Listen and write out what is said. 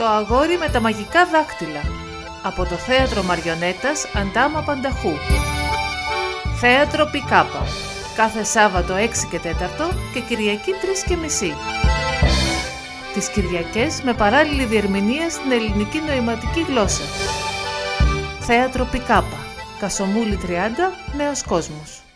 αγόρι με τα μαγικά δάχτυλα από το Θέατρο Μαριονέτας Αντάμα Πανταχού. Θέατρο Πικάπα, κάθε Σάββατο 6 και 4 και Κυριακή 3 και μισή. Τις Κυριακές με παράλληλη διερμηνία στην ελληνική νοηματική γλώσσα. Θέατρο Πικάπα, Κασομούλη 30, Νέος Κόσμος.